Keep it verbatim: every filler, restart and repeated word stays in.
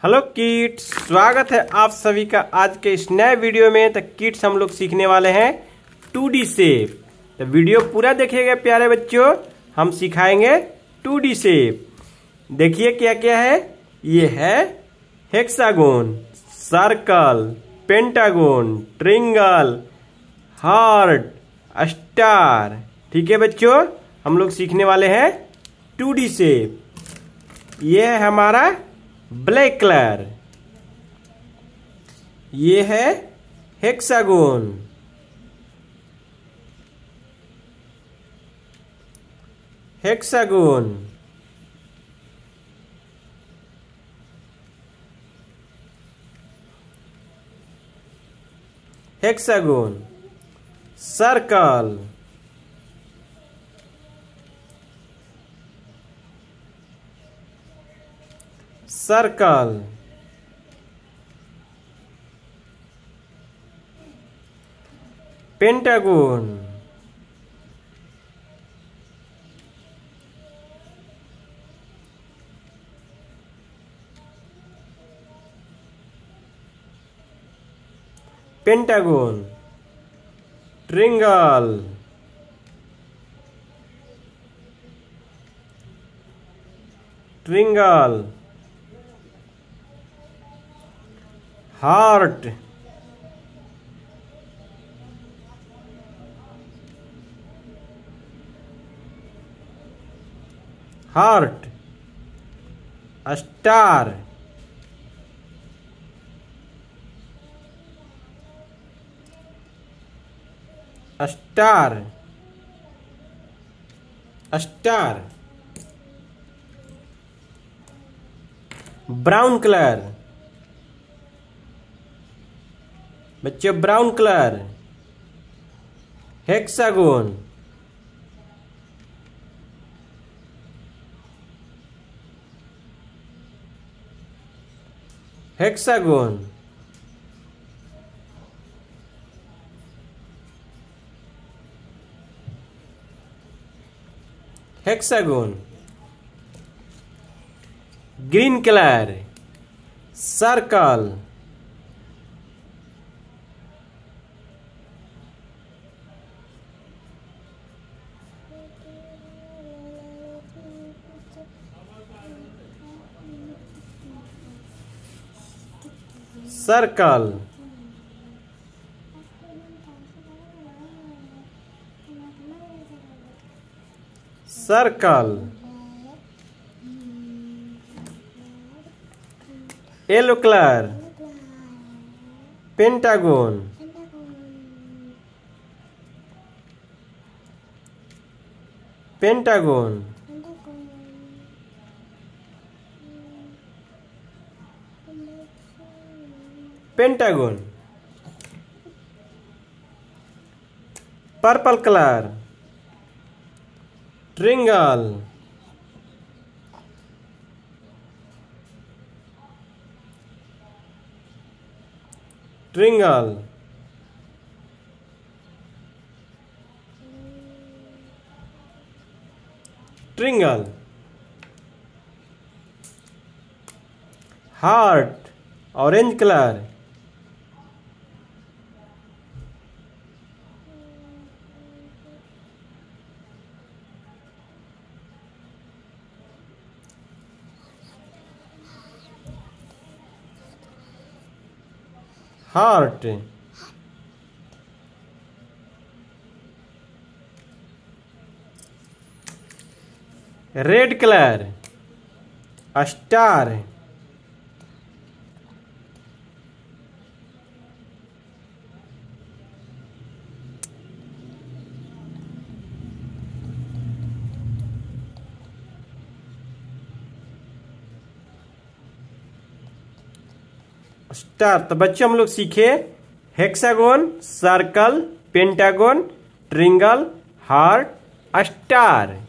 Hello kids, स्वागत है आप सभी का आज के इस नए वीडियो में। तो किड्स हम लोग सीखने वाले हैं टू डी शेप। तो वीडियो पूरा देखिएगा प्यारे बच्चों, हम सिखाएंगे टू डी शेप। देखिए क्या क्या है। ये है hexagon, circle, pentagon, triangle, heart, star. ठीक है बच्चों, हम लोग सीखने वाले हैं टू डी शेप। ये है हमारा ब्लैक कलर, ये है hexagon, hexagon, hexagon, circle, circle, pentagon, pentagon, triangle, triangle, heart, heart, star, star, star, brown colour बच्चों, brown colour, hexagon, hexagon, hexagon, green colour, circle, circle, circle, yellow colour, pentagon, pentagon, pentagon, purple colour, triangle, triangle, triangle, heart, orange colour, heart, red colour, star, star. तो बच्चों हम लोग सीखे hexagon, circle, pentagon, triangle, heart, star.